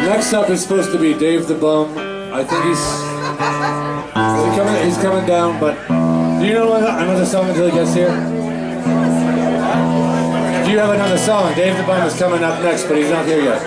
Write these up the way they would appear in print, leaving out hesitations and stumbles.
Next up is supposed to be Dave the Bum. I think he's coming down, but do you know another song until he gets here? Do you have another song? Dave the Bum is coming up next, but he's not here yet.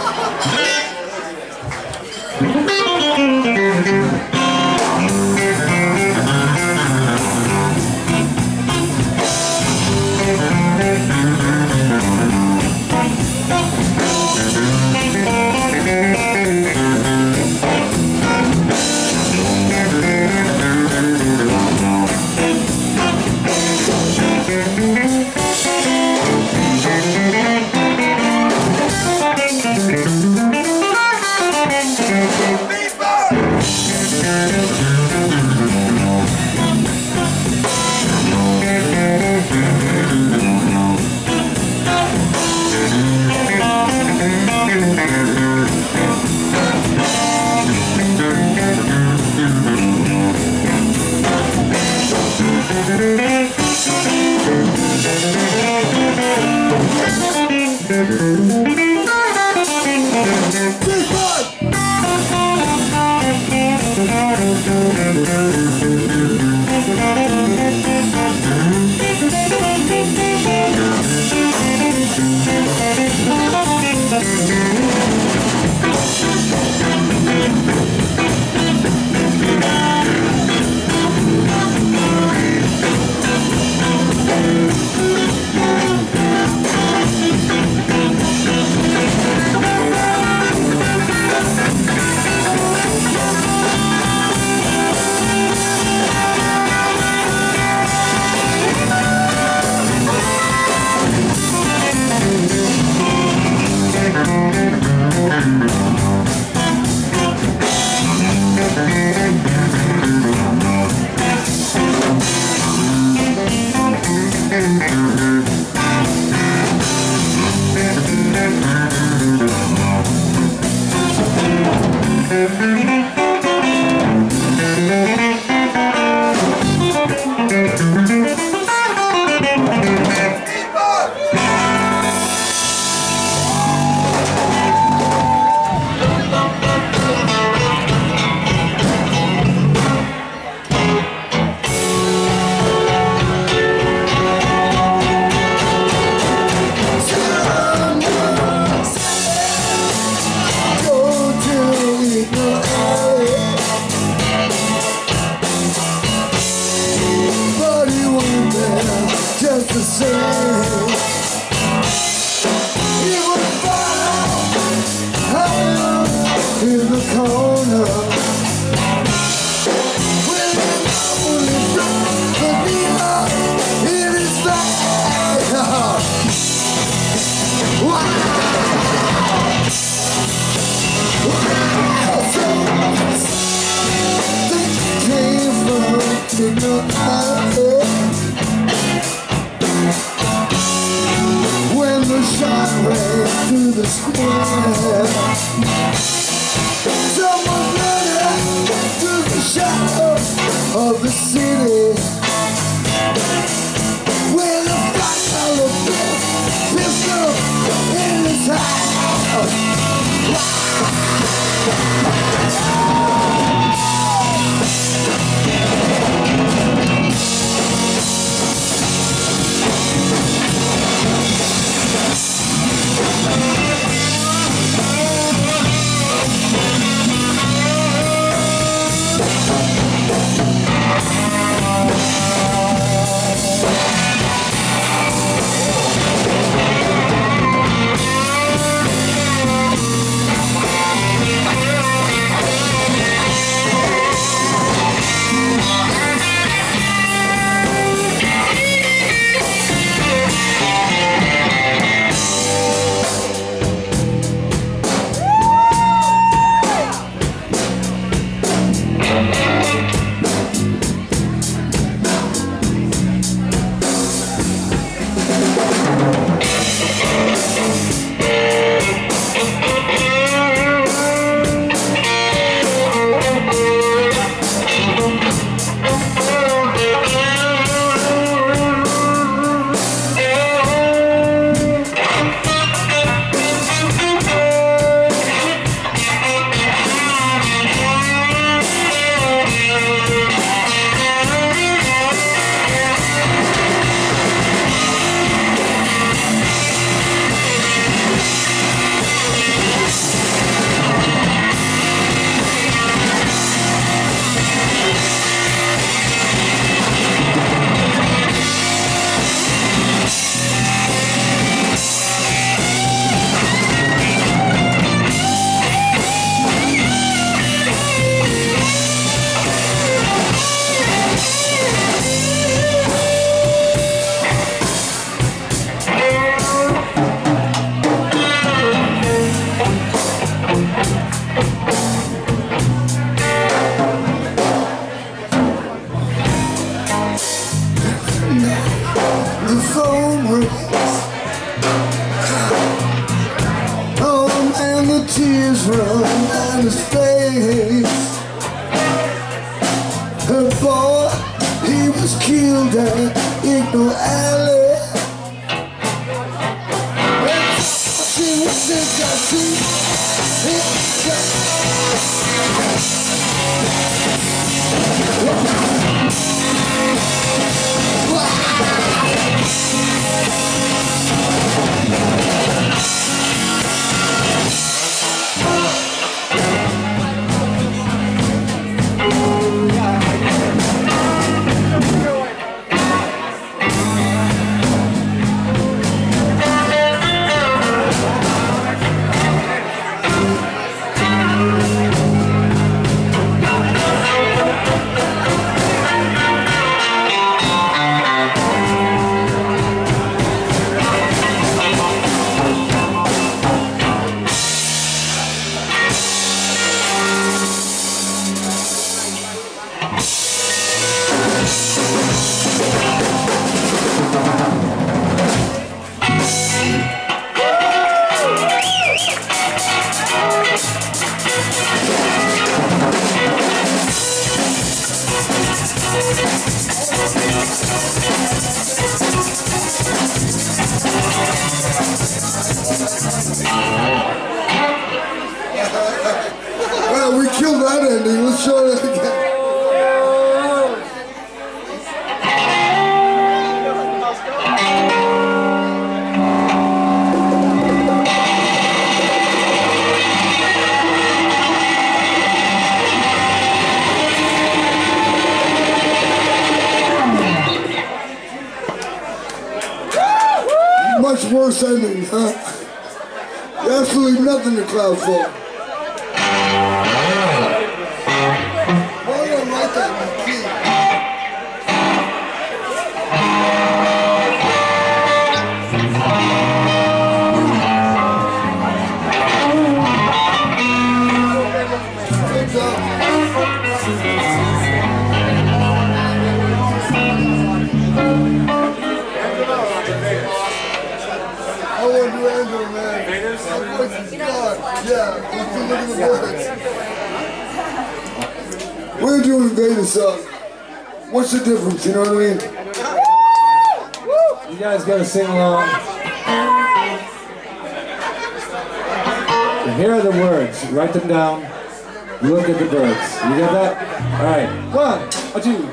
Just the same, it was fire in the corner. When it only broke the neon in his face. Wow. They came from ignorant eyes. When the shot rang through the square, and his face. Her boy, he was killed at Ignore Alley. See what this guy see? Well, we killed that ending. Let's show it again. Much worse ending, huh? Absolutely nothing to cloud for. Why don't like that key? Good job. I want to do Angela, man. That voice is God. Yeah, let's do look at the words. We're doing Vader song. What's the difference, you know what I mean? You guys gotta sing along. And here are the words. Write them down. Look at the birds. You get that? Alright. 1, 2.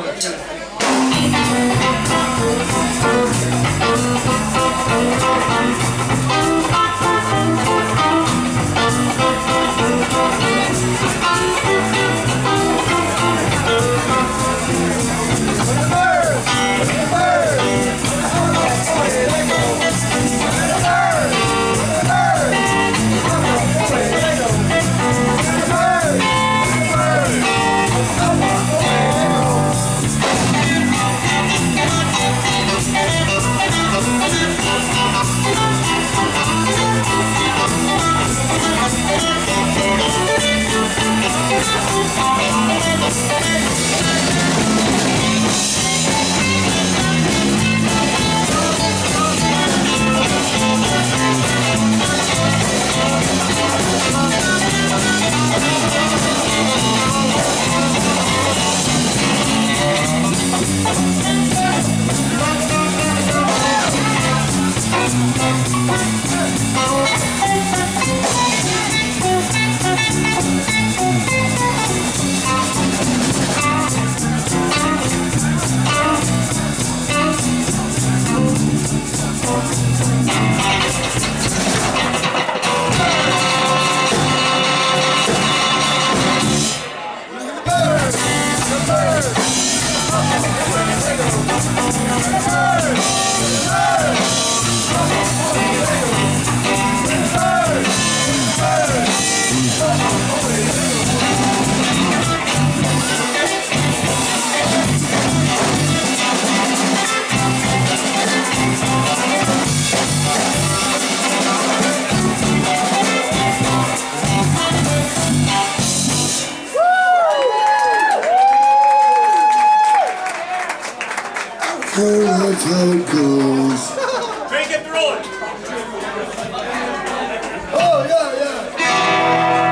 That's how it goes. Drink it, throw it. Oh, yeah, yeah.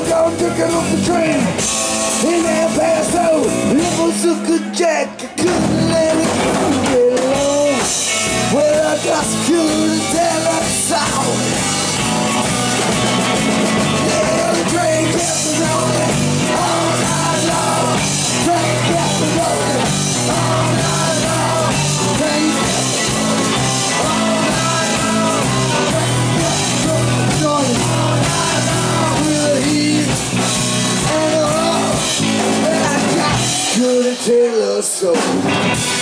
gone, took it off the train. And I passed out. It was a good jack. I couldn't let it get along. Well, I just couldn't tell a sound. Yeah, the train kept me rolling all night long. Train kept me rolling all night long. Train kept me rolling all night long. Train kept me rolling all night long. With the heat and the rock, and I just couldn't tell a soul.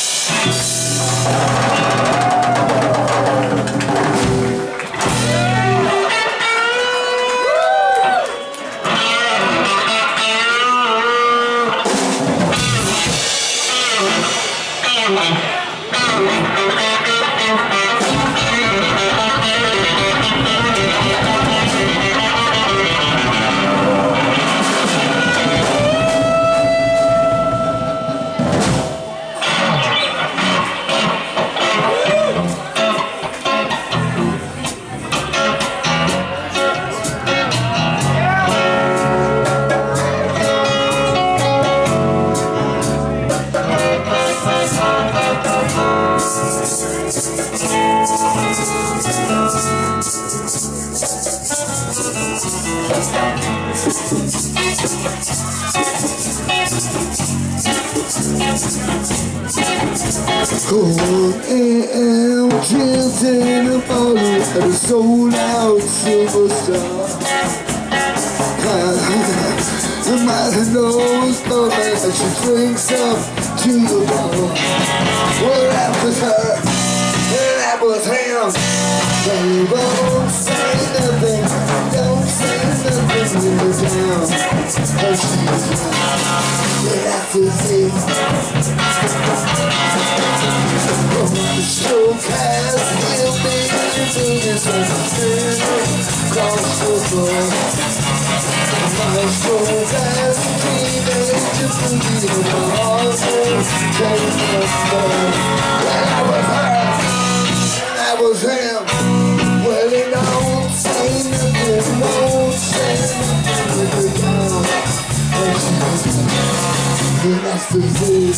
AM chanting a follow at a sold-out silver star. The man knows the man she drinks up to the bar. Well, that was her, and that was him. They won't say nothing, don't say nothing when you're down. And she's down, well, that was it. The stroke has healed me into this understanding across the floor. My stroke has teenage beauty in my heart will change the storm. Well, that was her, and that was him. Well, they don't say nothing, won't say nothing when you're down. And she's down, and that's the thing.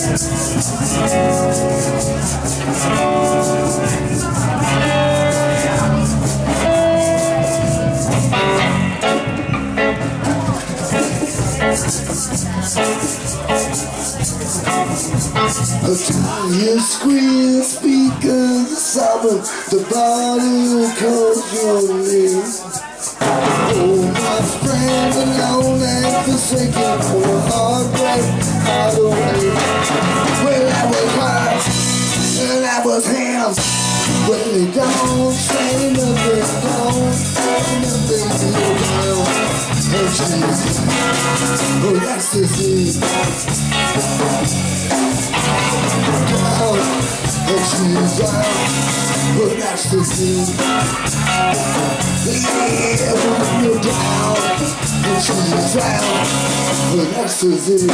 You scream, speakers, sobbing, the bottle calls your name. Oh, my friend, alone and forsaken, for a heartbreak, hard away. Well, I was her, and I was him. When they don't say nothing, don't say nothing to you now. Oh, Jesus, oh, that's the thing. And she's out, but that's the thing. Yeah, when you're down, and she's out, but that's the thing.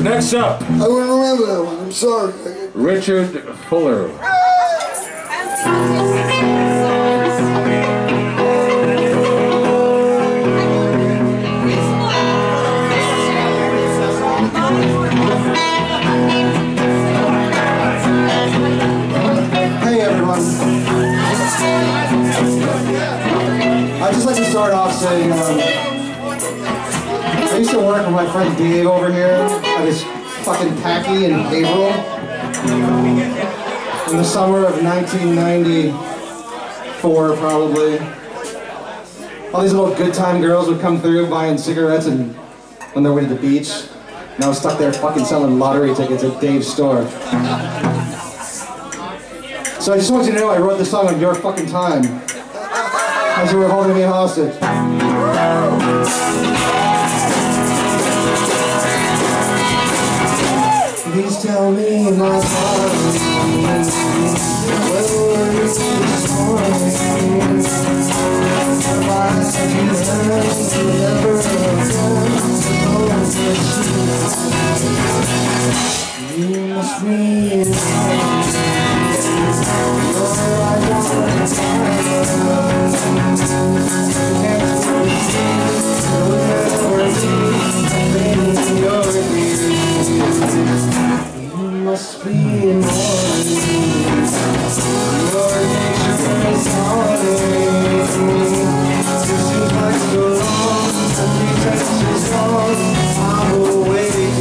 Next up. I wouldn't remember that one. I'm sorry. Richard Fuller. Hey everyone. I'd just like to start off saying, I used to work with my friend Dave over here at his fucking tacky in April. In the summer of 1994, probably. All these little good time girls would come through buying cigarettes and on their way to the beach. And I was stuck there fucking selling lottery tickets at Dave's store. So I just want you to know I wrote this song on your fucking time. As you were holding me hostage. Please tell me my darling, where were you this morning? Why have you never again? You must be in must be in morning. Your nature is haunting me. It seems like so long, the pretense is gone. I'm awake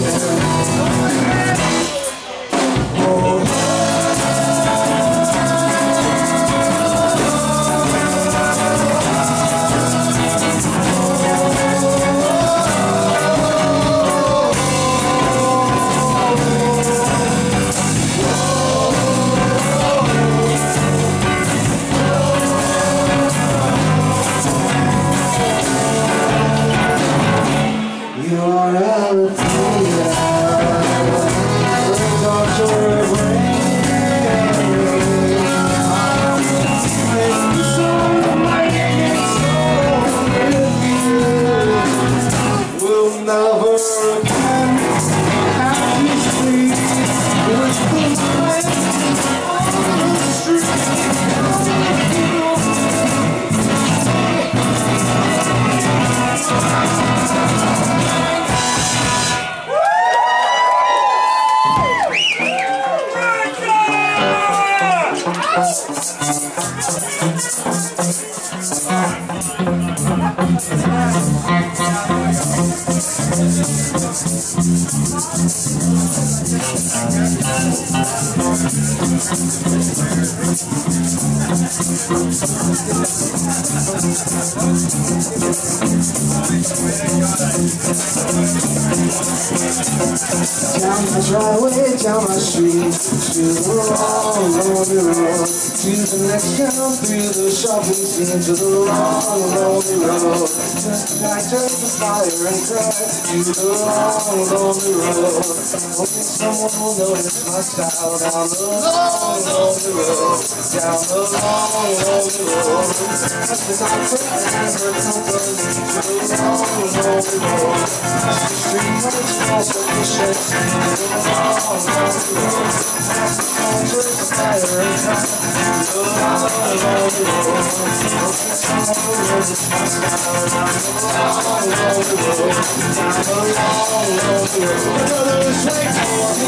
down the driveway, down my street, to the long, lonely road, to the next town, through the shopping scene, to the long, lonely road. Just a guy turns the fire and cries, to the long, lonely road. Hoping someone will notice my style down the long, lonely road, down the long, lonely road. As the time turns and her company, to the long, lonely road. As the street lights fall from the sheds, to the long, lonely road. As the time turns the fire and cries, to the long, lonely road. Hoping someone will notice my style down the long, lonely road, down the long, lonely road. Another's waiting for me.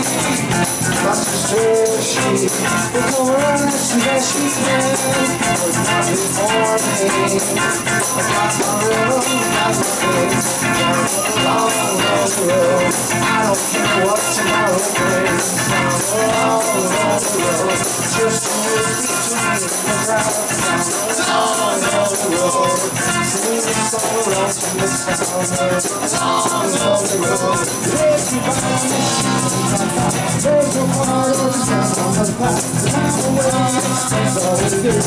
My sister, she will go around as soon as she can, but not before me. I got my rhythm, got my things, down the long, lonely road. I don't care what tomorrow brings, down the long, lonely road. Just a whiskey to me in the crowd, down the long, lonely road. Singing a song around from the sound, down the long, lonely road. Everybody, there's no part of the sound on the path. That's all it is,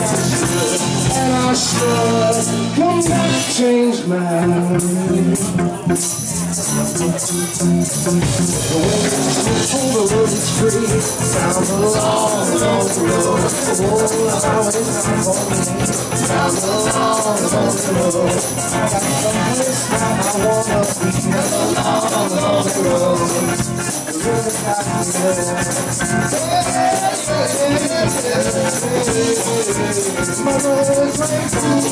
and I should come back, change man. The wind is full, the road is free. Down the long, long road. Oh, the highway's not for me. Down the long, long road. I got someplace that I wanna be. Down the long, long road. The river got me there. My brother was right for me.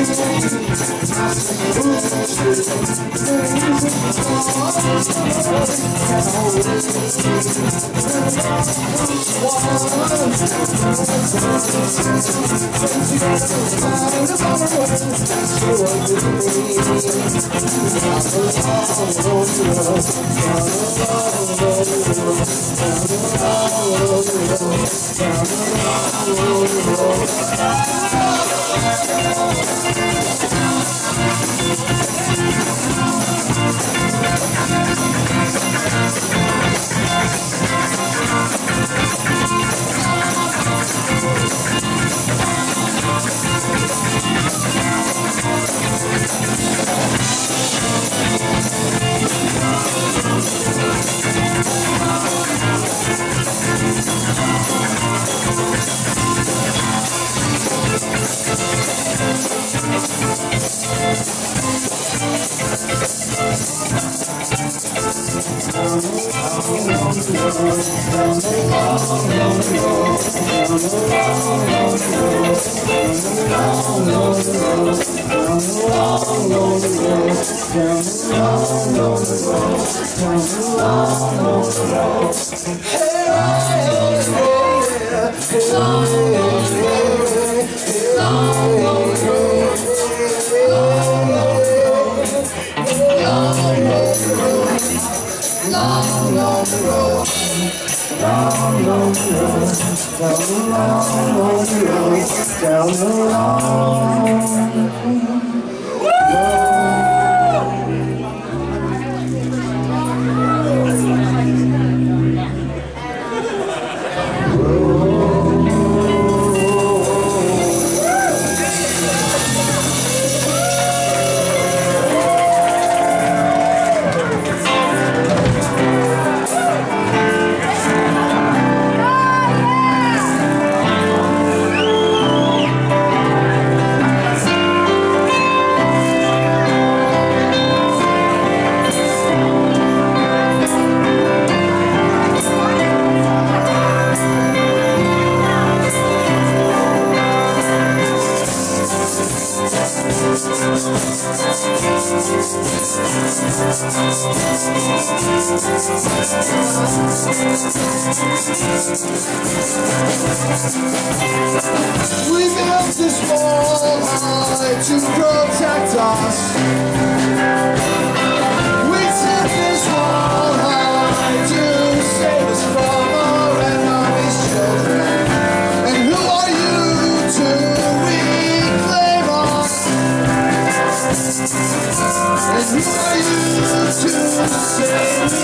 We built this wall high to protect us. We set this wall high to save us from our enemies' children. And who are you to reclaim us? And who are you to say we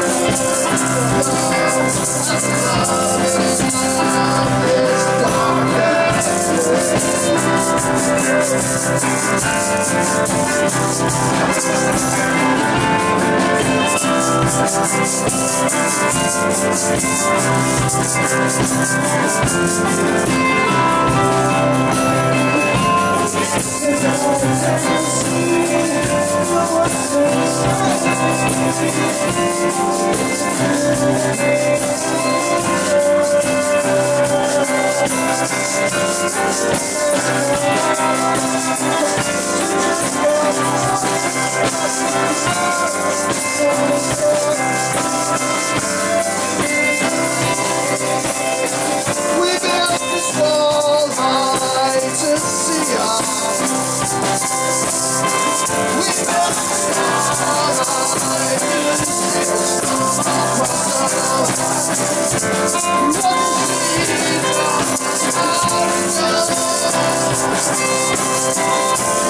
built this wall high to see us. We built this wall high to see us from our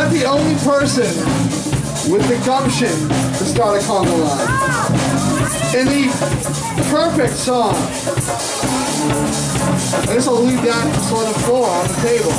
not the only person with the gumption to start a conga line. In the perfect song. I guess I'll leave that on the floor on the table.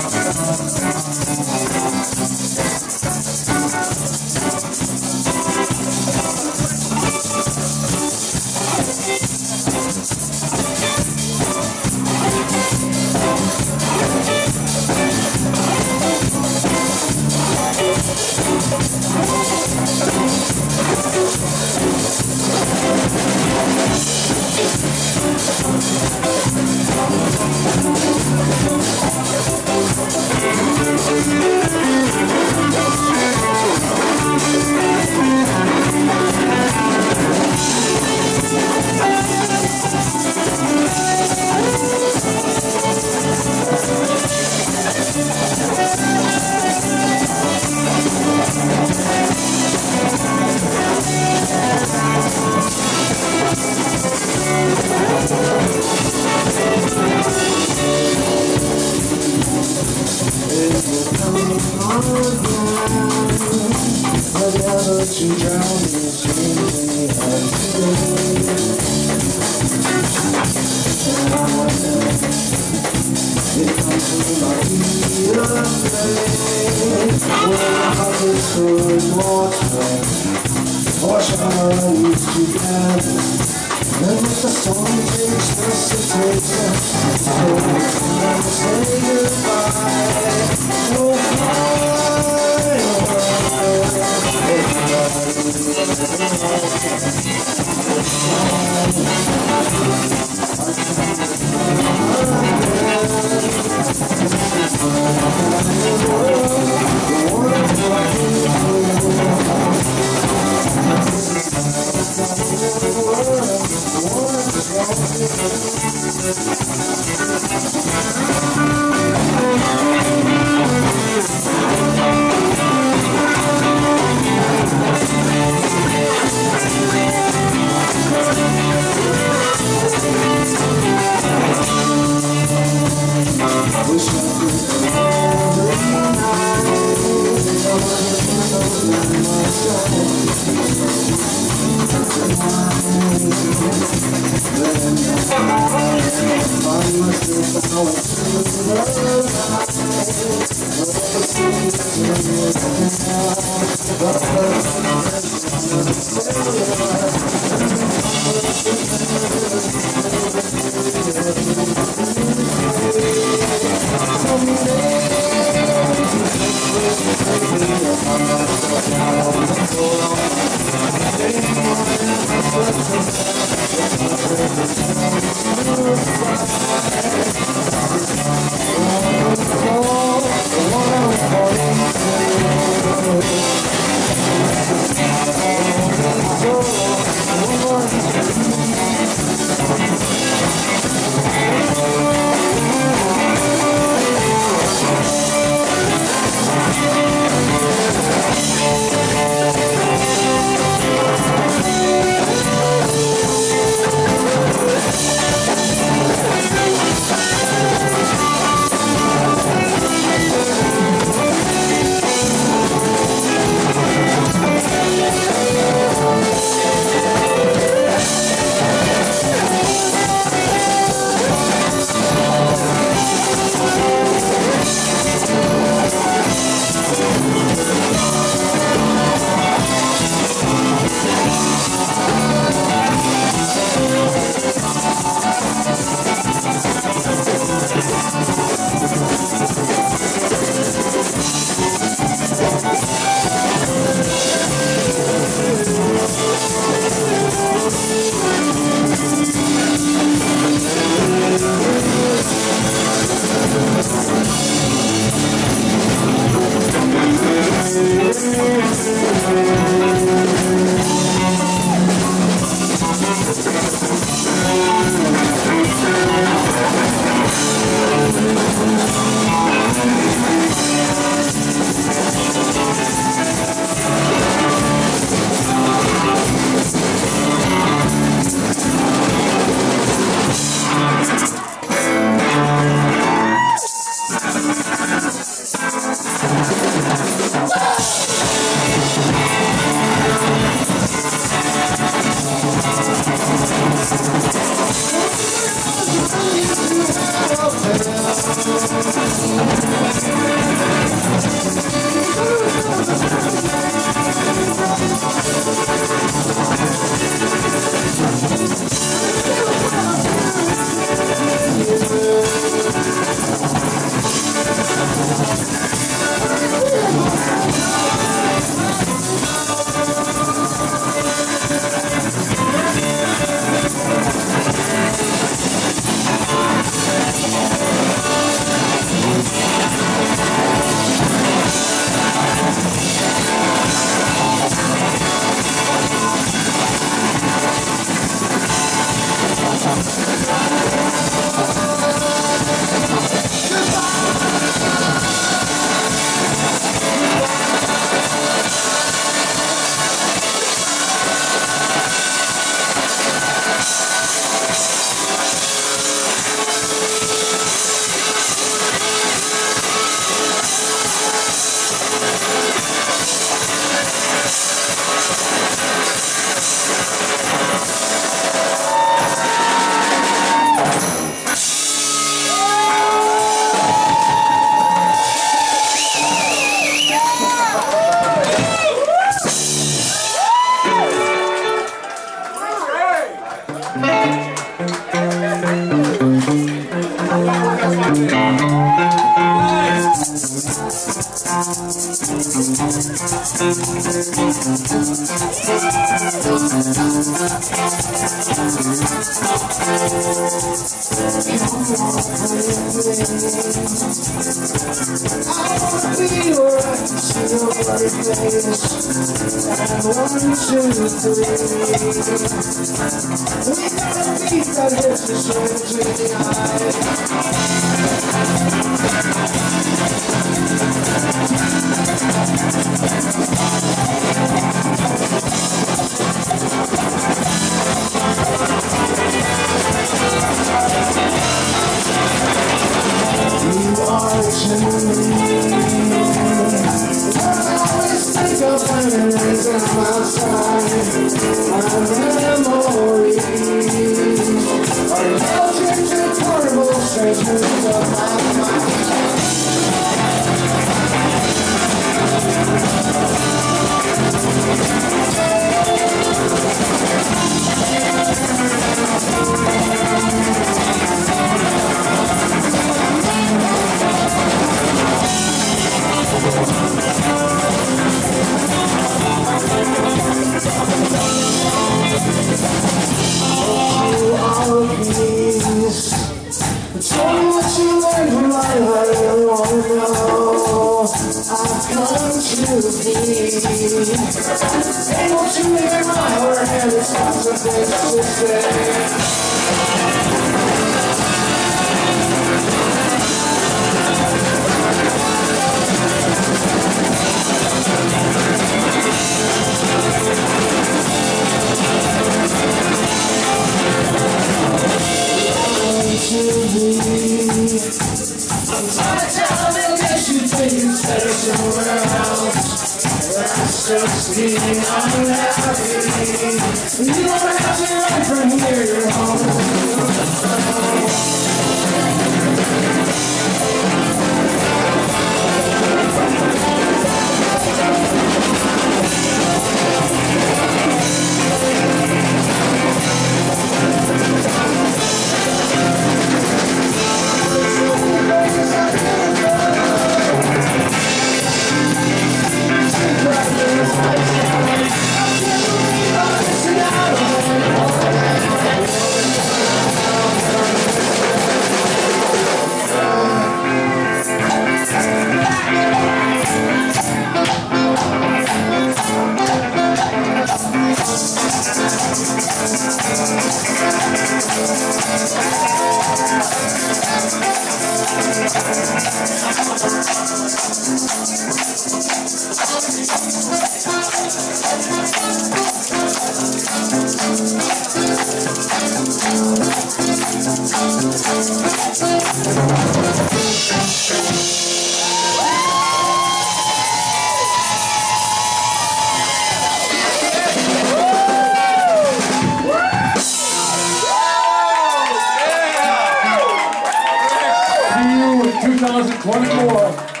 One more.